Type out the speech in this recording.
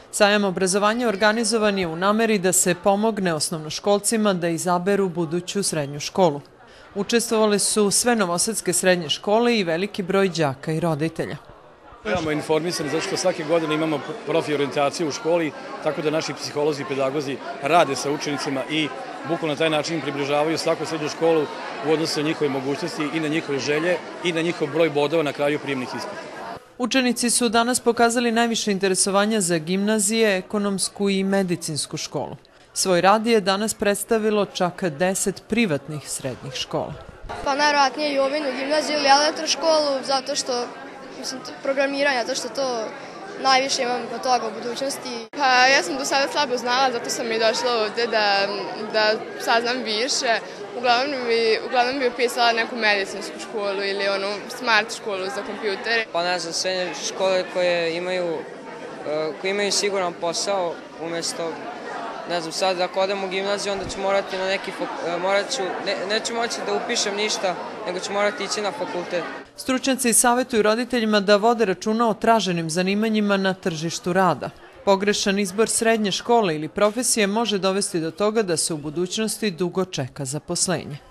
Sajam obrazovanja organizovan je u nameri da se pomogne osnovnoškolcima da izaberu buduću srednju školu. Učestvovali su sve novosadske srednje škole i veliki broj đaka i roditelja. Imamo informisani zato što svake godine imamo profi orijentaciju u školi, tako da naši psiholozi i pedagozi rade sa učenicima i bukvalno na taj način približavaju svaku srednju školu u odnosu na njihove mogućnosti i na njihove želje i na njihov broj bodova na kraju prijemnih ispita. Učenici su danas pokazali najviše interesovanja za gimnazije, ekonomsku i medicinsku školu. Svoj rad je danas predstavilo čak 10 privatnih srednjih škola. Pa najvjerojatnije i Jovinu gimnaziju ili elektroškolu, zato što programiranja, zato što to najviše imam od toga u budućnosti. Pa ja sam do sada slabo znala, zato sam i došla ovde da saznam više. Uglavnom bi upisala neku medicinsku školu ili onu smart školu za kompjutere. Pa ne znam, srednje škole koje imaju siguran posao, umjesto, ne znam, sad ako odem u gimnaziju, onda ću morati na neki, neću moći da upišem ništa, nego ću morati ići na fakultet. Stručnjaci savjetuju roditeljima da vode računa o traženim zanimanjima na tržištu rada. Pogrešan izbor srednje škole ili profesije može dovesti do toga da se u budućnosti dugo čeka zaposlenje.